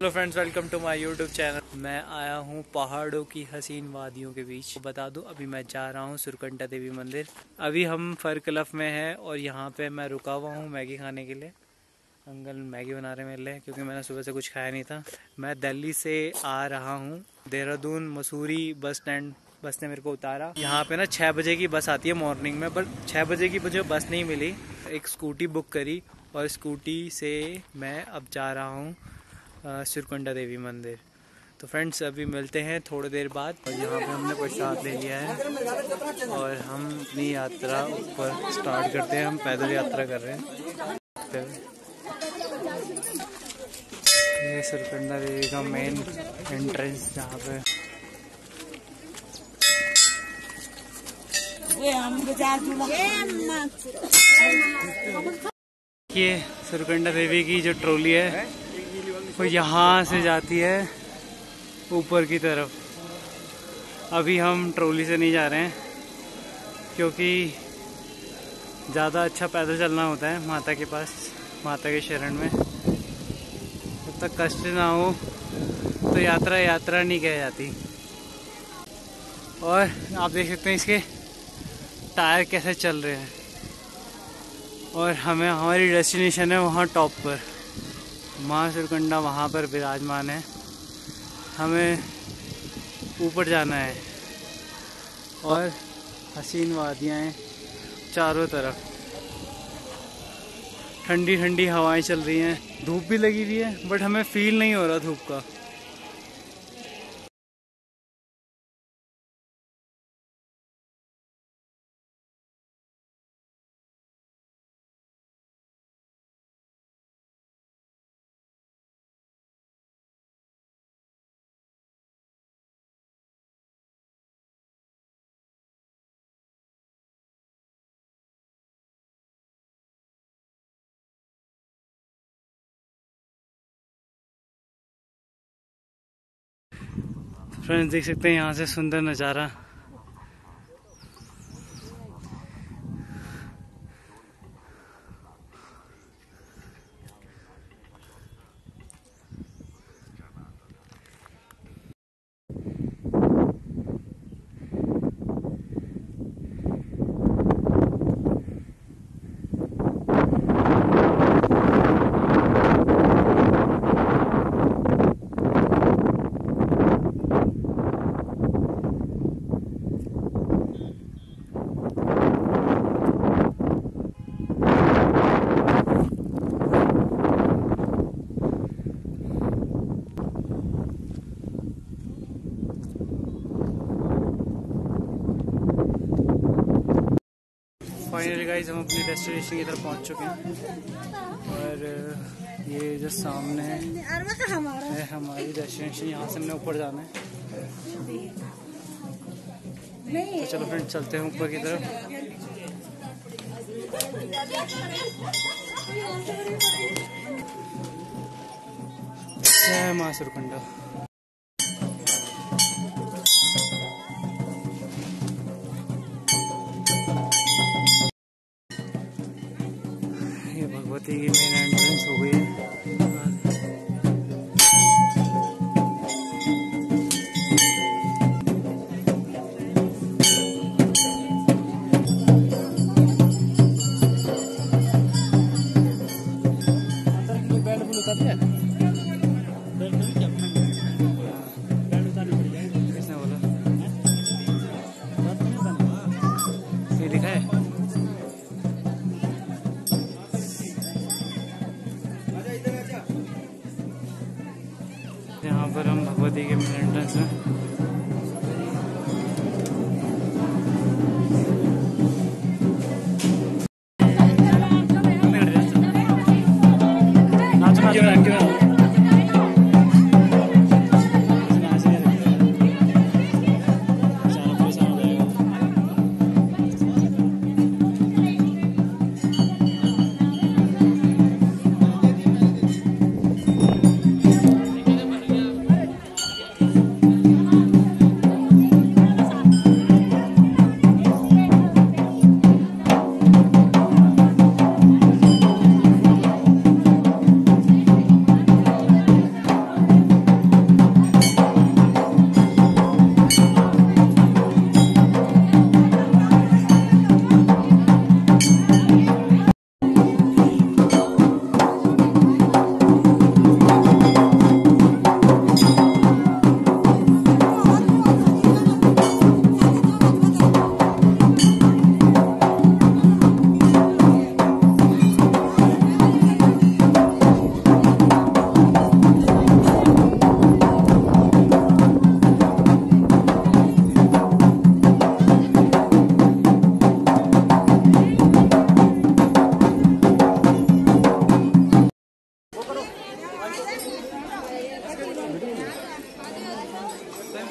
Hello friends, welcome to my YouTube channel. मैं आया हूँ पहाड़ों की हसीन वादियों के बीच। तो बता दूँ, अभी मैं जा रहा हूँ सुरकंडा देवी मंदिर। अभी हम फरकलफ में हैं और यहाँ पे मैं रुका हुआ हूँ मैगी खाने के लिए। अंकल मैगी बना रहे मेरे लिए, क्योंकि मैंने सुबह से कुछ खाया नहीं था। मैं दिल्ली से आ रहा हूँ देहरादून मसूरी बस स्टैंड। बस ने मेरे को उतारा। यहाँ पे ना 6 बजे की बस आती है मॉर्निंग में, बट 6 बजे की मुझे बस नहीं मिली। एक स्कूटी बुक करी और स्कूटी से मैं अब जा रहा हूँ सुरकंडा देवी मंदिर। तो फ्रेंड्स, अभी मिलते हैं थोड़ी देर बाद। और यहाँ पे हमने प्रसाद ले लिया है और हम अपनी यात्रा ऊपर स्टार्ट करते हैं। हम पैदल यात्रा कर रहे हैं। ये सुरकंडा देवी का मेन एंट्रेंस जहाँ पे ये सुरकंडा देवी की जो ट्रॉली है वो यहाँ से जाती है ऊपर की तरफ। अभी हम ट्रॉली से नहीं जा रहे हैं, क्योंकि ज़्यादा अच्छा पैदल चलना होता है माता के पास, माता के शरण में। जब तक कष्ट ना हो तो यात्रा नहीं कह जाती। और आप देख सकते हैं इसके टायर कैसे चल रहे हैं। और हमारी डेस्टिनेशन है वहाँ टॉप पर। माँ सुरकंडा वहाँ पर विराजमान है। हमें ऊपर जाना है और हसीन वादियाँ हैं चारों तरफ। ठंडी ठंडी हवाएं चल रही हैं। धूप भी लगी हुई है, बट हमें फील नहीं हो रहा धूप का। फ्रेंड्स, देख सकते हैं यहाँ से सुंदर नज़ारा। फाइनली गाइस, हम अपनी डेस्टिनेशन की तरफ पहुंच चुके हैं। और ये जो सामने है हमारी डेस्टिनेशन। यहाँ से हमने ऊपर जाना है। तो चलो फ्रेंड, चलते हैं ऊपर की तरफ। जय माँ सुरकंडा। भगवती की मेन एंट्रेंस हो गई है। किसने बोला? ये लिखा है। यहाँ पर हम भगवती के मेन एंट्रेंस में।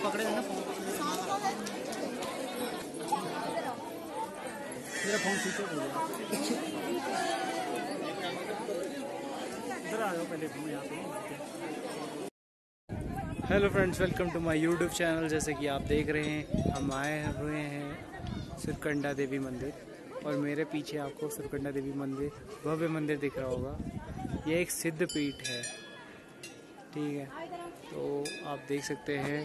पकड़े ना फोन, मेरा फोन स्विच ऑफ हो गया। इधर आ जाओ पहले, तुम यहाँ पे। Hello friends, welcome to my YouTube channel. जैसे कि आप देख रहे हैं, हम आए हुए हैं सुरकंडा देवी मंदिर और मेरे पीछे आपको सुरकंडा देवी मंदिर, भव्य मंदिर दिख रहा होगा। ये एक सिद्ध पीठ है, ठीक है। तो आप देख सकते हैं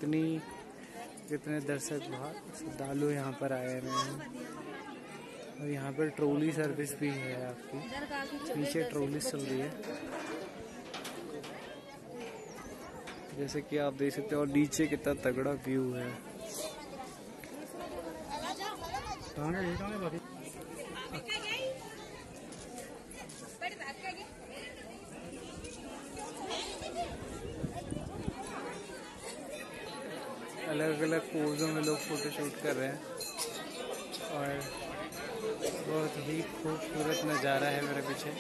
कितने दर्शक श्रद्धालु यहाँ पर आए हुए हैं। और यहाँ पर ट्रॉली सर्विस भी है आपकी, नीचे ट्रॉली चल रही है जैसे कि आप देख सकते हो। और नीचे कितना तगड़ा व्यू है। अलग अलग पोजों में लोग फोटो शूट कर रहे हैं और बहुत ही खूबसूरत नज़ारा है मेरे पीछे।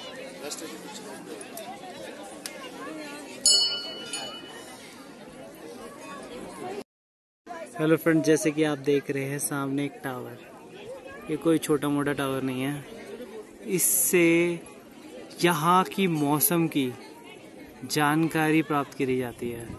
हेलो फ्रेंड, जैसे कि आप देख रहे हैं सामने एक टावर। ये कोई छोटा मोटा टावर नहीं है। इससे यहाँ की मौसम की जानकारी प्राप्त करी जाती है।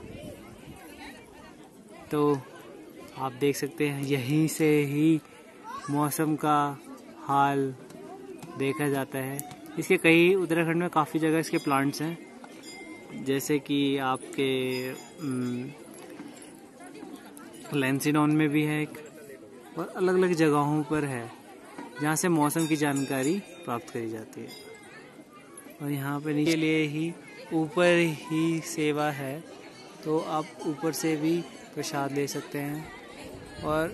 तो आप देख सकते हैं यहीं से ही मौसम का हाल देखा जाता है। इसके कई उत्तराखंड में काफ़ी जगह इसके प्लांट्स हैं, जैसे कि आपके लेंसिडॉन में भी है एक, और अलग अलग जगहों पर है जहाँ से मौसम की जानकारी प्राप्त करी जाती है। और यहाँ पे नीचे लिए ही ऊपर ही सेवा है, तो आप ऊपर से भी प्रसाद ले सकते हैं। और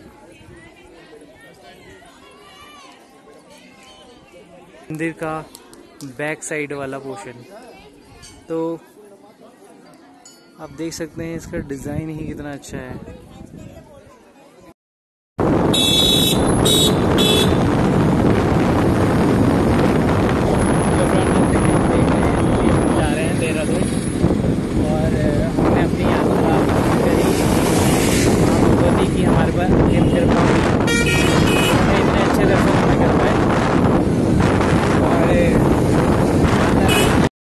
मंदिर का बैक साइड वाला पोर्शन, तो आप देख सकते हैं इसका डिज़ाइन ही कितना अच्छा है।